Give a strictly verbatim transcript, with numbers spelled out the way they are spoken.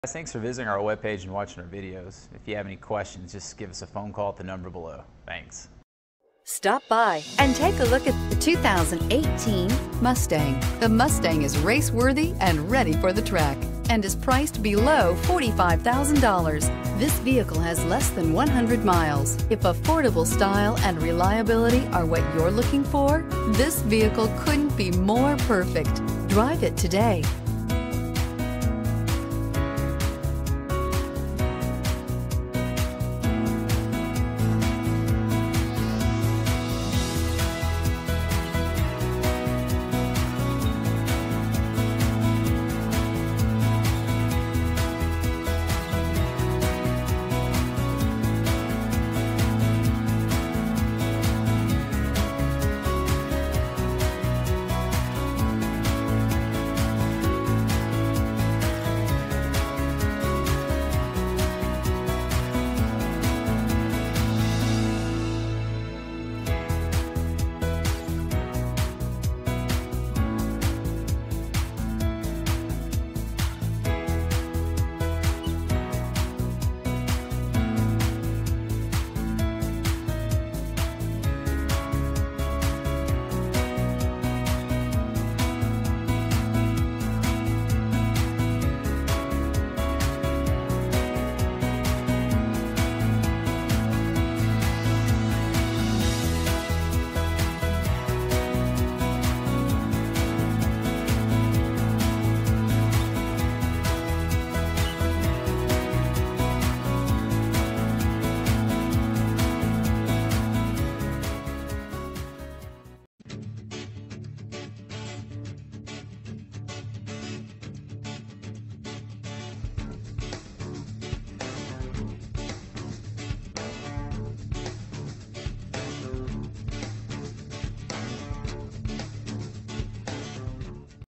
Guys, thanks for visiting our webpage and watching our videos. If you have any questions, just give us a phone call at the number below. Thanks. Stop by and take a look at the two thousand eighteen Mustang. The Mustang is race-worthy and ready for the track and is priced below forty-five thousand dollars. This vehicle has less than one hundred miles. If affordable style and reliability are what you're looking for, this vehicle couldn't be more perfect. Drive it today.